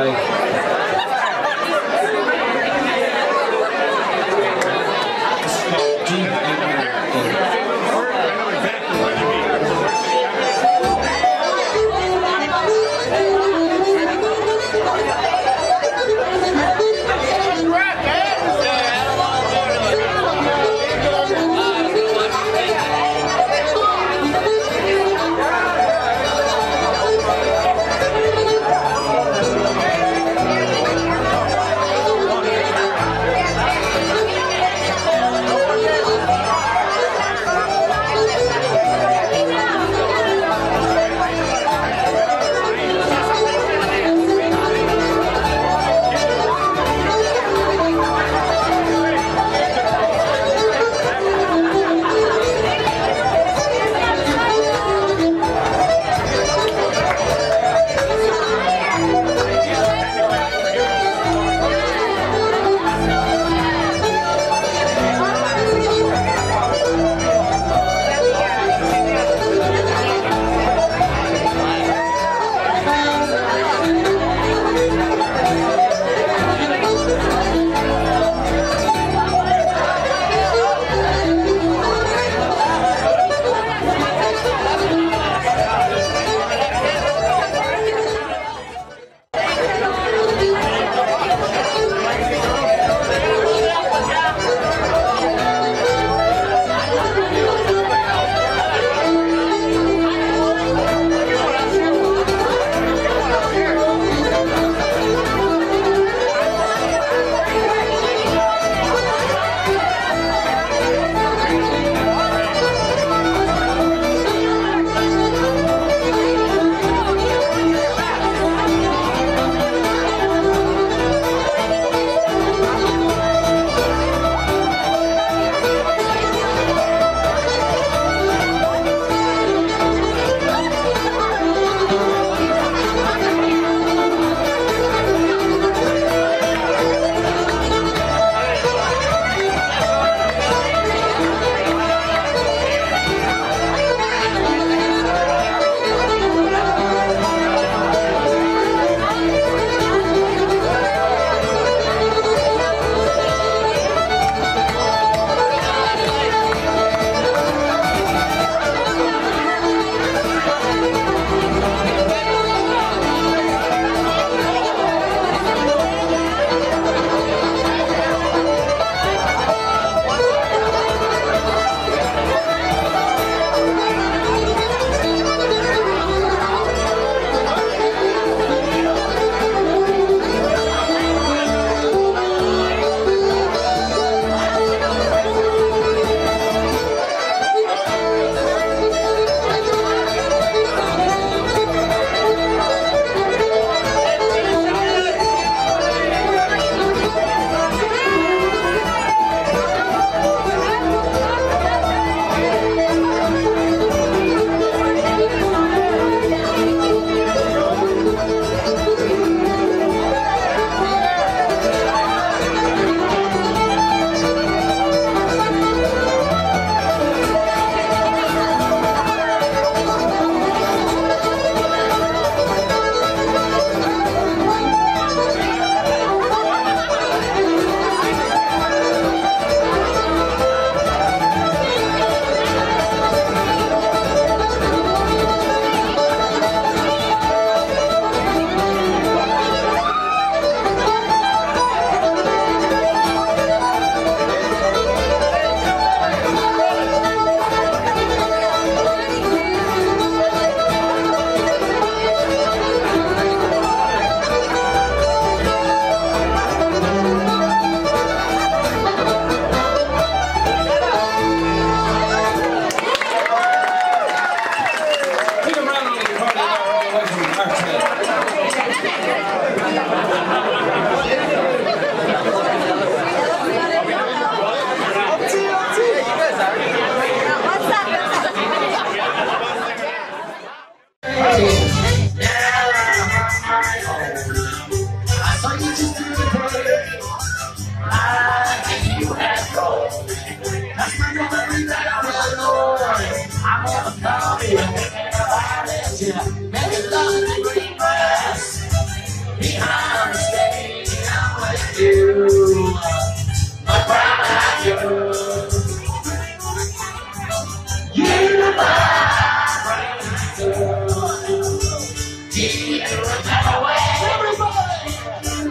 Make it love the green grass behind.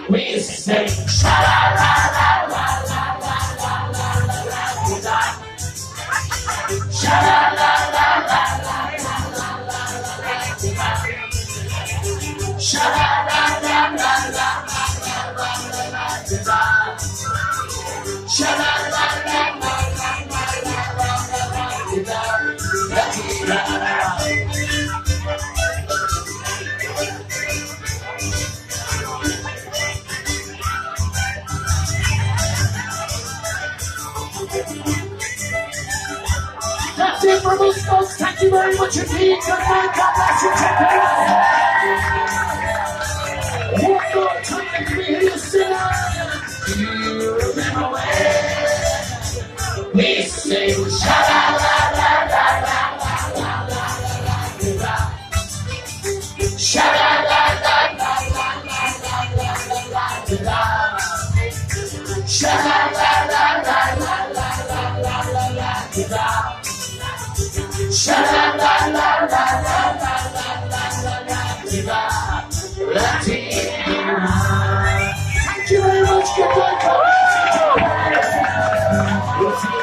We sing sha la la la la la la la la la la la. Sha la la la la la la la la la la. Sha la la la la la la la la la la. Sha la la la la la la la la la la. That's it for those folks. Thank you very much indeed. Good night. God bless you. Check it out. One more time. Let me hear you sing. You remember when we sing sha la la la la la la la la la la. Sha la la la la la la la la la la. Sha la la la la la la la la la la. Sha la la la la la la la la la la. Thank you very much. Good night. We'll see you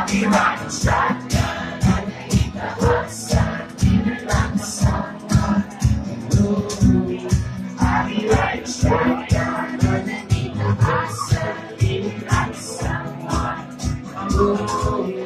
I'll be riding shotgun underneath the hot sun, feeling like someone. Ooh, I'll be riding shotgun underneath the hot sun, feeling like someone. Ooh.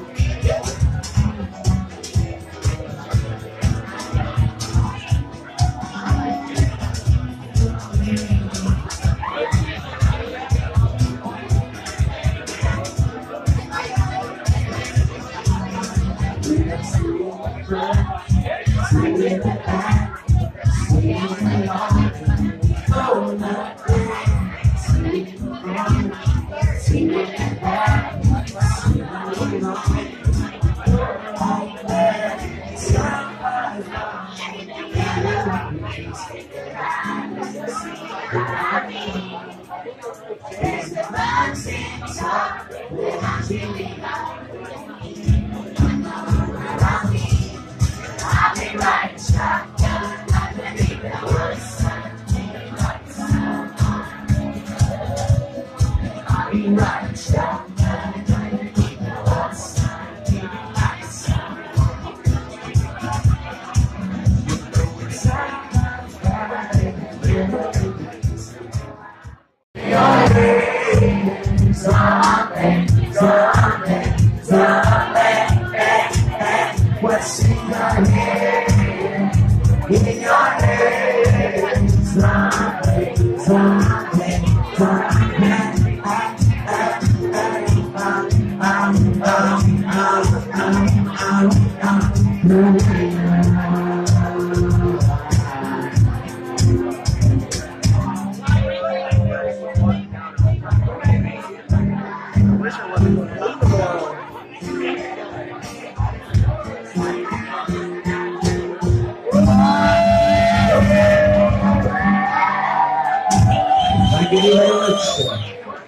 What's in your head? In your head, something, something, Thank you very much.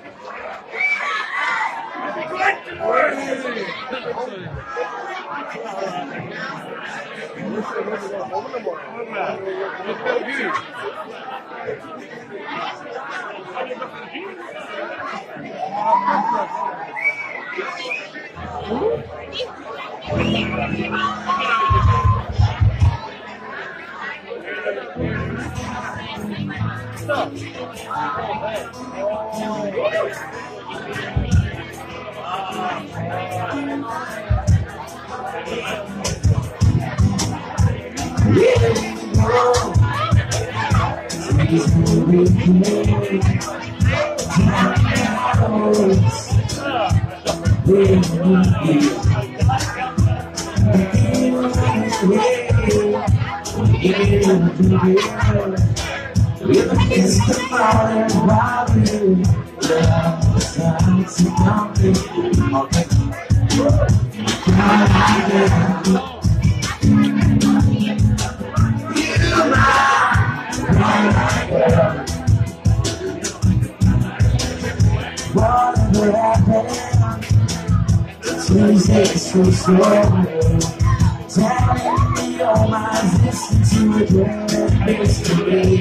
So slow, telling me all my existence to regret mystery.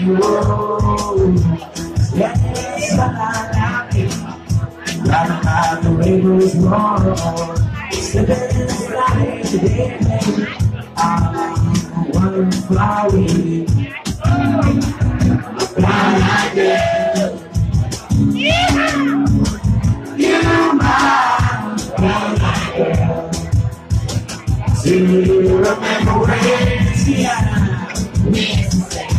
Yes, right by the rainbow's wrong, slipping in the sky today. I'm one flowery, blind idea. You're my blind idea. Do you remember when ZIANE we used to sing?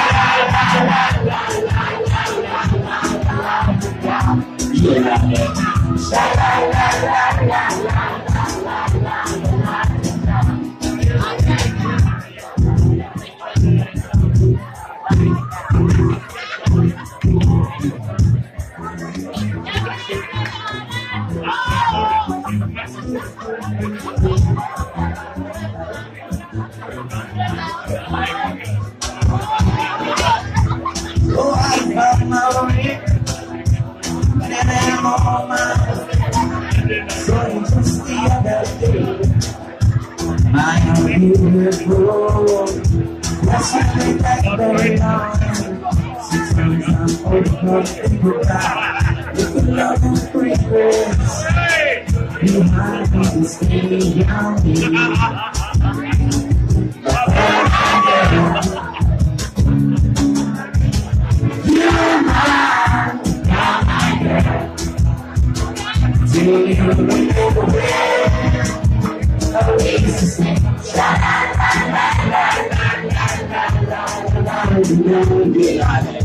Oh, I found my way, and I'm all mine. So just the other day, my beautiful. That's what they like very long. Sometimes I'm over the people. If the love is free, behind me to stay on me. You're mine, girl. Do you remember when Oasis sha la la la la la la la la la.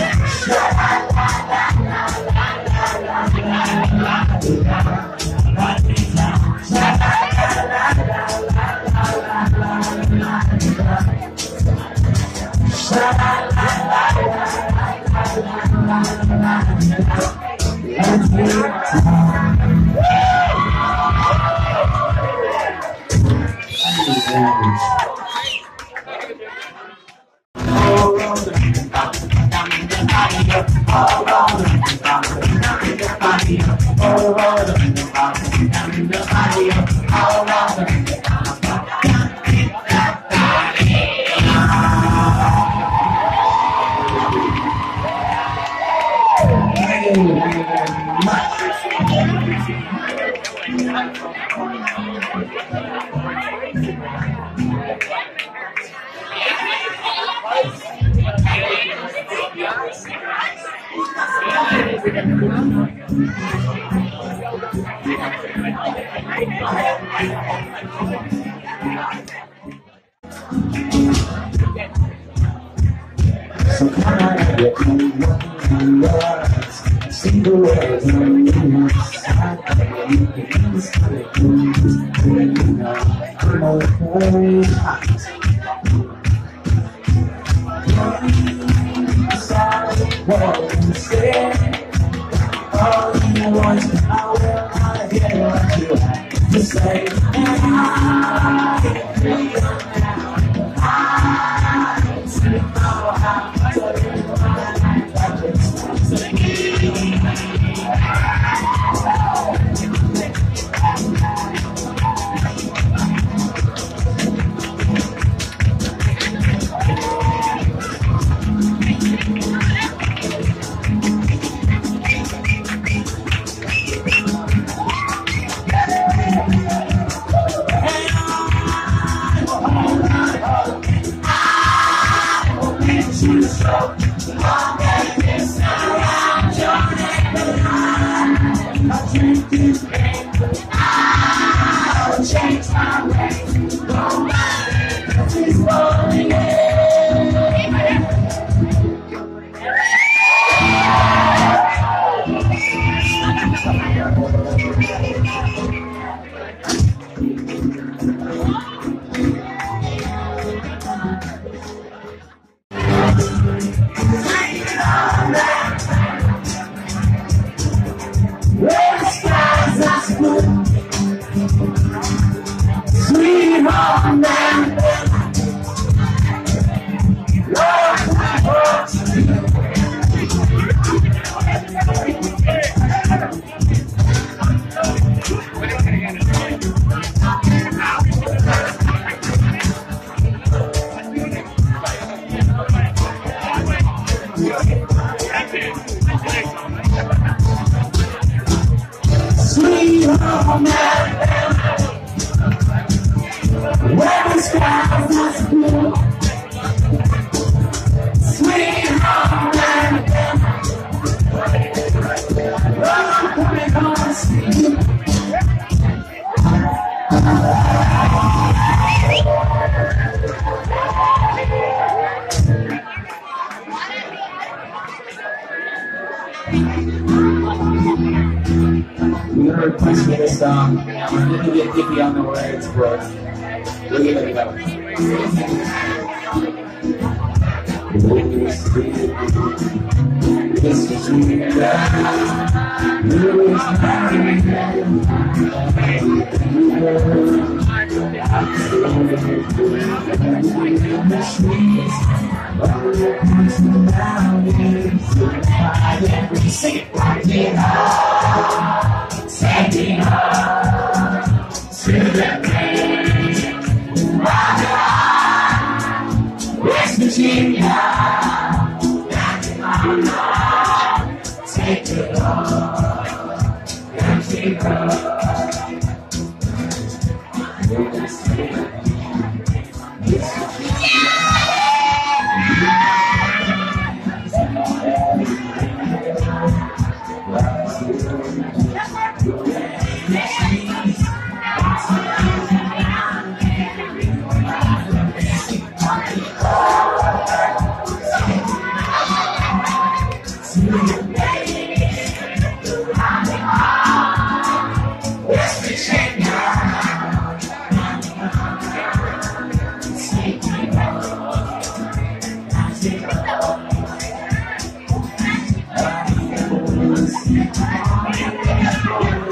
So come on and get me one words. Sing the words on the side. You can be sorry, you know, I'm okay. What you say? All you want is I will not hear what you have to say. We're gonna request me this song. I'm gonna get iffy on the words, but we'll give it a go. This is you, sing it right here. Standing up to the pain. West Virginia, back in my heart. Take it all, empty road.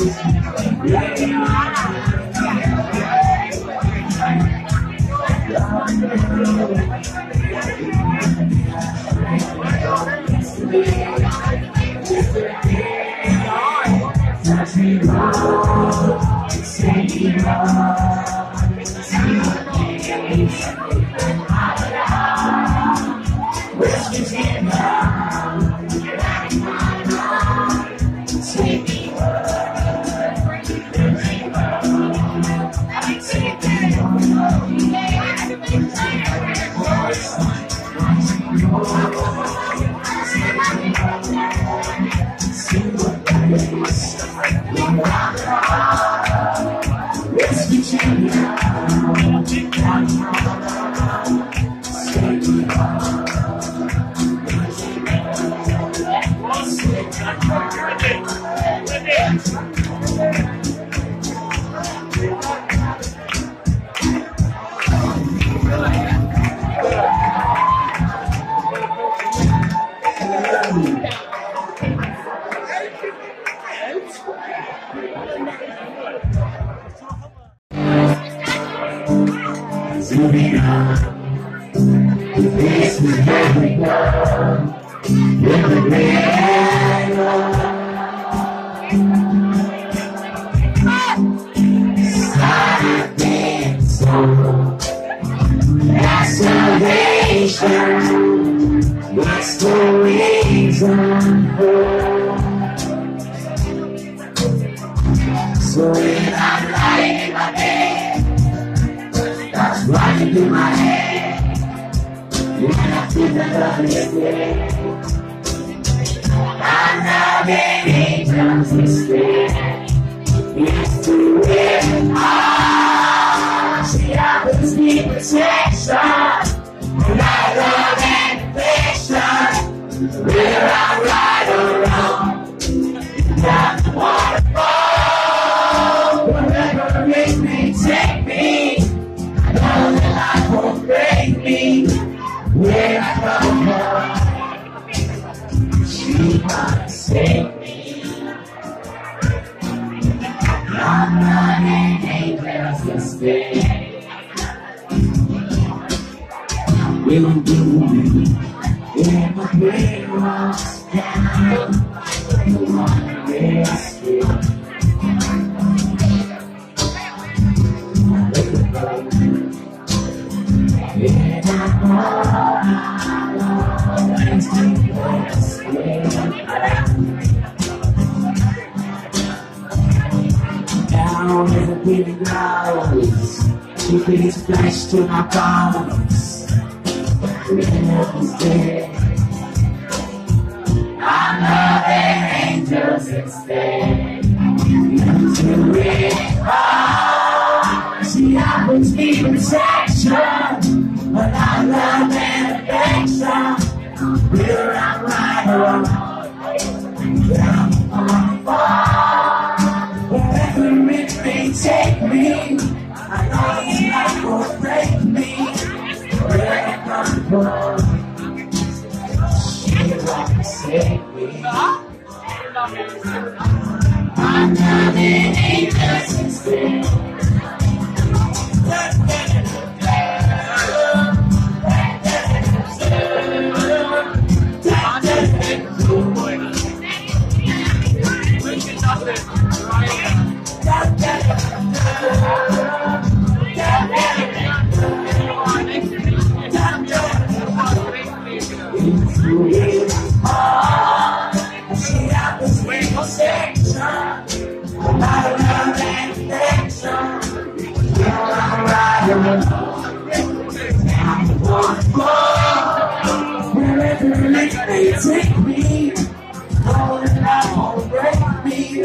To my bones, I'm loving angels instead. You it all. She offers me protection, but I love and affection. Whether I'm right or wrong, down on the far, wherever it may take me. I know this life will break me. Where it comes from, she won't save me. I'm loving angels instead. Take me, oh, and I won't break me.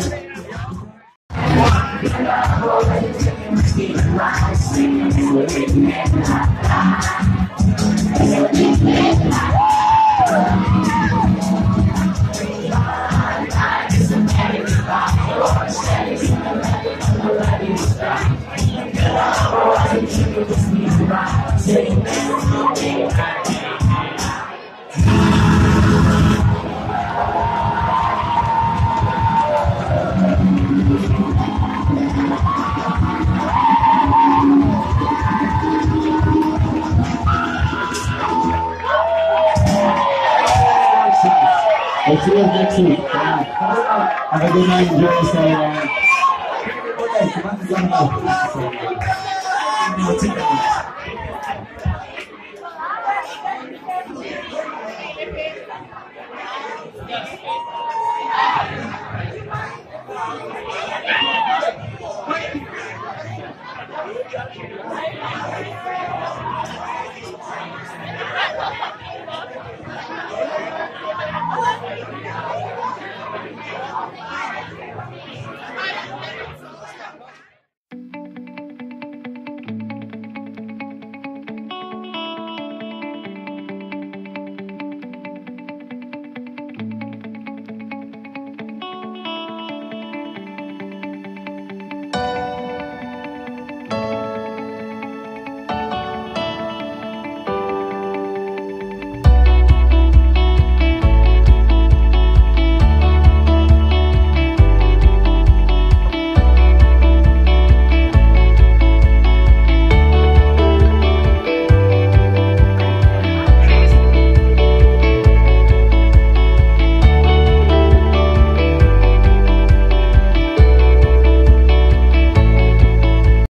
sweet. Have a good night, Joyce.